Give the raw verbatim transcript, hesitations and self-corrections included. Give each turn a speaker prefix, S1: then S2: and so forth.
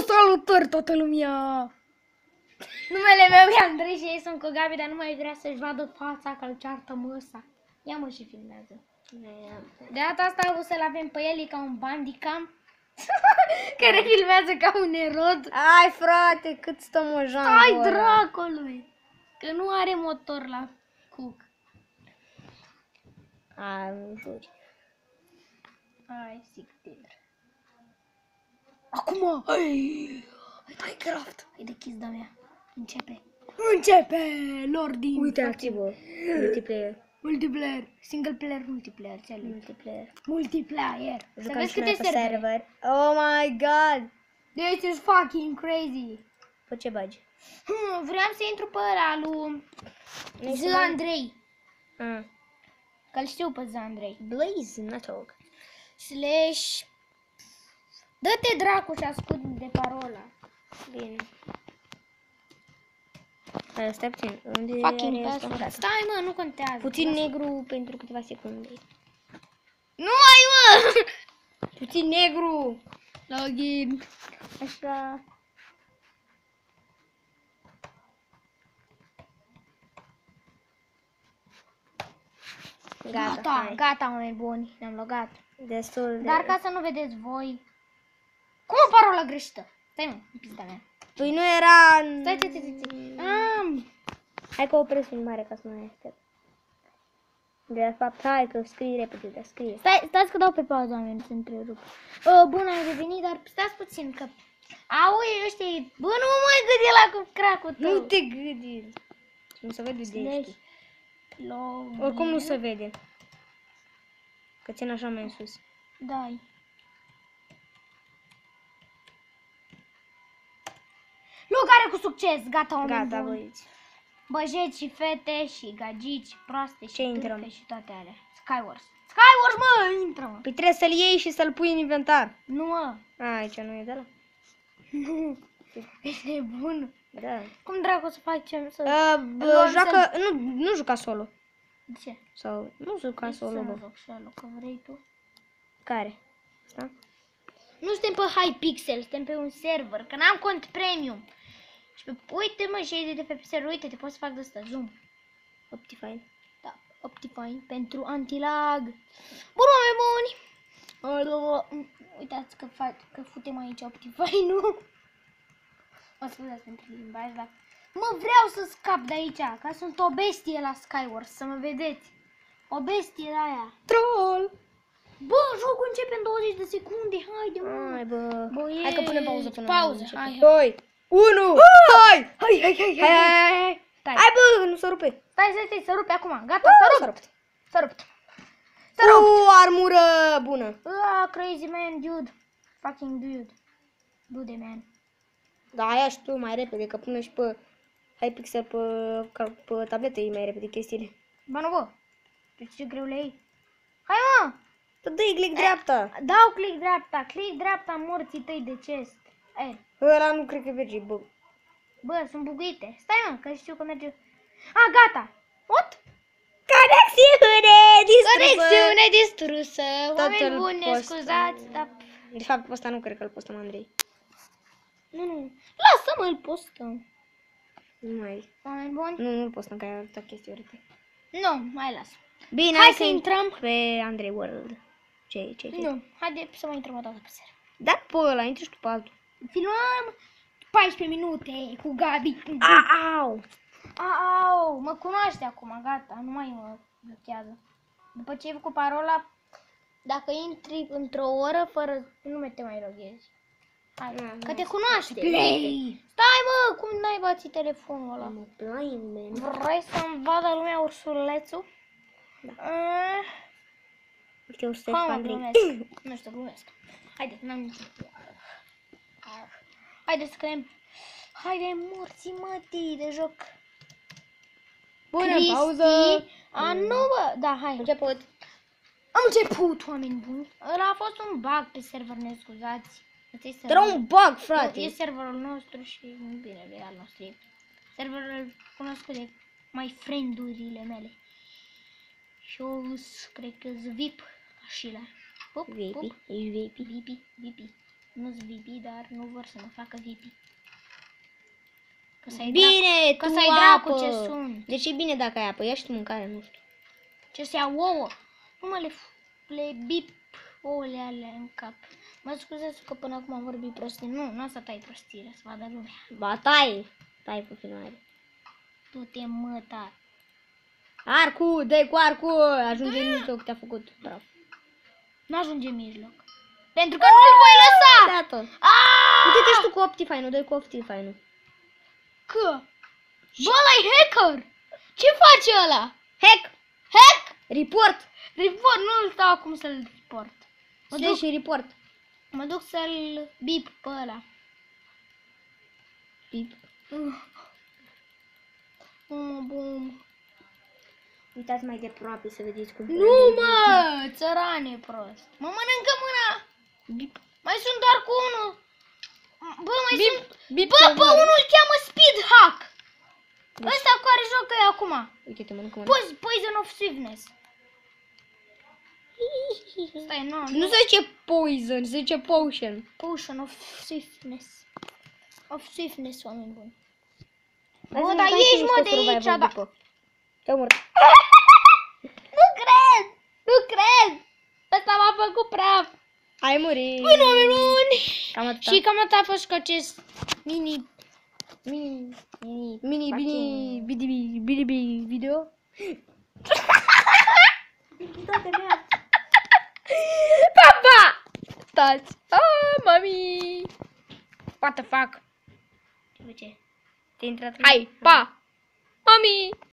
S1: salutări toată lumea! Numele meu e Andrei și ei sunt cu Gabi, dar nu mai vrea să-și vadă fața că îl ceartă măsa. Ia mă și filmează. De data asta o să-l avem pe el, e ca un bandicam care filmează ca un erod.
S2: Ai frate, cât stă mojanul
S1: Ai
S2: ăla.
S1: dracului! Că nu are motor la cuc.
S2: Ai, nu juri.
S1: Ai, sictir. Acum! Hai! Minecraft! Hai de chis de-a mea. Începe. Începe! Lordin!
S2: Uite, activă. Multiplayer.
S1: Multiplayer. Single player, multiplayer. Ce
S2: Multiplayer.
S1: Multiplayer. Să
S2: Jucăm
S1: vezi
S2: și noi
S1: câte
S2: pe
S1: servere.
S2: server. Oh my god.
S1: This is fucking crazy.
S2: Pe ce bagi?
S1: Hmm, vreau să intru pe ăla lui
S2: Nu
S1: Z
S2: știu, mai-
S1: Andrei.
S2: Ah.
S1: Că-l știu pe Z Andrei.
S2: Blaze Network.
S1: Slash. Dă-te dracu și ascult de parola.
S2: Bine. Hai, stai puțin. Unde
S1: Fucking
S2: are asta?
S1: password. Stai mă, nu contează.
S2: Puțin negru pentru câteva secunde.
S1: Nu ai mă!
S2: Puțin negru.
S1: Login.
S2: Așa. Gata,
S1: Gata,
S2: hai.
S1: gata, oameni buni. Ne-am logat.
S2: Destul de...
S1: Dar ca să nu vedeți voi. Cum o parola greșită? Stai mă, în pizda mea.
S2: Păi nu era...
S1: Stai, stai, stai, stai. Am.
S2: Hai că opresc filmarea ca să nu mai aștept. De fapt, hai că scrii repede, dar scrie.
S1: Stai, stați că dau pe pauză, oameni, să întrerup. Uh, bun, am revenit, dar stați puțin că... Au, ăștia, bă, nu mă mai gândi la cu cracul tău.
S2: Nu te gândi. Nu se vede de
S1: Slash
S2: ești.
S1: login.
S2: Oricum nu se vede. Că țin așa mai în sus.
S1: Dai. Lucrare cu succes, gata, oameni
S2: Gata,
S1: buni.
S2: băieți.
S1: Băjeți și fete și gagici proaste și
S2: Ce intrăm?
S1: turfe și toate alea. Skywars. Skywars, mă, intră, mă.
S2: Păi trebuie să-l iei și să-l pui în inventar.
S1: Nu, mă.
S2: A, aici nu e de la?
S1: Nu. Ești nebun.
S2: Da.
S1: Cum dracu să fac ce să...
S2: Uh, bă,
S1: luăm
S2: joacă... Nu, nu juca solo.
S1: De ce?
S2: Sau... Nu juca
S1: De ce
S2: solo,
S1: să nu
S2: bă.
S1: joc solo, că vrei tu?
S2: Care? Asta?
S1: Nu suntem pe Hypixel, suntem pe un server, că n-am cont premium. Și pe, uite mă, și de pe server, uite, te poți să fac de ăsta, zoom.
S2: Optifine.
S1: Da, Optifine pentru antilag. Bun, oameni buni! Uitați că, fac, că futem aici Optifine, nu? Mă scuzați pentru limbaj, dar... Mă, vreau să scap de aici, că sunt o bestie la Skywars, să mă vedeți. O bestie la aia.
S2: Troll!
S1: Bă, jocul începe în douăzeci de secunde, haide mă.
S2: Hai, bă.
S1: Băieți,
S2: Hai că punem pauză până
S1: pauză,
S2: la
S1: hai, hai.
S2: doi, unu, hai!
S1: Hai, hai, hai,
S2: Hai, hai, hai, hai!
S1: Stai.
S2: Hai, bă, nu se rupe!
S1: Stai, stai, stai, să rupe acum, gata,
S2: S-a
S1: s-a rupt.
S2: rupt.
S1: S-a rupt. S-a rupt.
S2: O armură bună!
S1: Ah, crazy man, dude. Fucking dude. Dude, man.
S2: Da, aia știu mai repede, că până și pe Hypixel pe, ca- pe tabletă e mai repede chestiile.
S1: Ba nu, bă. Știi ce greu le iei? Hai, mă.
S2: Să dai click dreapta!
S1: Dau click dreapta, click dreapta morții tăi de chest. E,
S2: Ăla nu cred că merge, bă.
S1: bă, sunt buguite. Stai, mă, că știu că merge. Ah, gata. What?
S2: Conexiune distrusă!
S1: Conexiune distrusă.
S2: Tot
S1: Oameni
S2: îl
S1: buni, ne
S2: post-
S1: scuzați, dar...
S2: De fapt, pe ăsta nu cred că îl postăm, Andrei.
S1: Nu, nu. Lasă-mă, îl postăm.
S2: Nu mai.
S1: Oameni buni?
S2: Nu, nu-l postăm, că ai arătat chestii urâte.
S1: Nu, mai las.
S2: Bine,
S1: Hai
S2: hai
S1: să intrăm.
S2: pe Andrei World. Ce, ce, ce?
S1: Nu, haide să mai intrăm o dată pe server.
S2: Da, pe ăla, intri și tu pe altul.
S1: Filmăm paisprezece minute cu Gabi.
S2: Au!
S1: Au, mă cunoaște acum, gata, nu mai mă blochează. După ce ai făcut parola, dacă intri într-o oră fără, nu te mai loghezi. Hai,
S2: Na,
S1: că
S2: na,
S1: te cunoaște.
S2: Play!
S1: Stai, mă, cum n-ai bațit telefonul ăla?
S2: Am blind, man.
S1: Vrei să-mi vadă lumea ursulețul?
S2: Da.
S1: Uh,
S2: Uite, o să
S1: Hai, mă,
S2: Andrei.
S1: glumesc. Nu știu, glumesc. Haide, n-am niciun. Haide să creăm. Haide, morții mătii de joc.
S2: Bună,
S1: Cristi.
S2: pauză!
S1: A, nu, bă. Da, hai.
S2: Început.
S1: Am început, oameni buni. Ăla a fost un bug pe server, ne scuzați. Ăsta e
S2: Era
S1: serverul-
S2: un bug, frate.
S1: E serverul nostru și bine, e al nostru. E serverul cunoscut de mai friend-urile mele. Și eu îs, cred că-s V I P. Și la. Pup,
S2: V I P,
S1: pup.
S2: ești V I P.
S1: V I P, V I P. V Nu-s V P, dar nu vor să mă facă V P. Că să-i
S2: Bine,
S1: că
S2: tu
S1: să-i
S2: apă.
S1: dracu ce sunt.
S2: Deci e bine dacă ai apă. Ia și tu mâncare, nu știu.
S1: Ce să iau ouă? Nu mă le, le bip ouăle alea în cap. Mă scuzați că până acum am vorbit prostii. Nu, nu o să tai prostire, să vadă lumea.
S2: Ba, tai. Tai pe filmare.
S1: Tu te măta.
S2: Arcu, dă cu arcu. Ajunge în mijloc, te-a făcut praf.
S1: Nu ajunge în mijloc. Pentru că nu-l voi lăsa!
S2: Da, tot.
S1: Aaaa!
S2: Uite-te și tu cu Optifine-ul, dă cu Optifine-ul.
S1: Că? Bă, ăla-i hacker! Ce face ăla?
S2: Hack!
S1: Hack!
S2: Report!
S1: Report, nu stau acum să-l report. Mă duc,
S2: Slash report.
S1: mă duc să-l bip pe ăla.
S2: Bip.
S1: Bum, bum.
S2: Uitați mai de aproape să vedeți cum...
S1: Nu, mă! Țărane prost. Mă mănâncă mâna.
S2: Bip.
S1: Mai sunt doar cu unul. Bă, mai
S2: Bip.
S1: sunt...
S2: Bip.
S1: Bă, pe unul îl cheamă Speed Hack. Ăsta cu care jocă eu acum.
S2: Uite-te, mănâncă mână.
S1: Pois- Poison of Swiftness. Stai, nu.
S2: Nu se zice poison, se zice potion.
S1: Potion of Swiftness. Of Swiftness, oameni buni.
S2: Hai
S1: Bă,
S2: să ne
S1: dar
S2: dai și
S1: ești, mă,
S2: niște
S1: de aici,
S2: survival
S1: da.
S2: după. Te omor.
S1: Nu cred! Nu cred! Ăsta m-a făcut praf.
S2: Ai murit.
S1: Bun, oameni buni.
S2: Cam atât.
S1: Și cam atât a fost cu acest mini...
S2: Mini,
S1: mini...
S2: mini, bini, bini, bini, bini, bini, video.
S1: Pa, pa! Stați! Ah, mami! What the fuck?
S2: Ce? Te-ai intrat în...
S1: Hai, pa! Mami!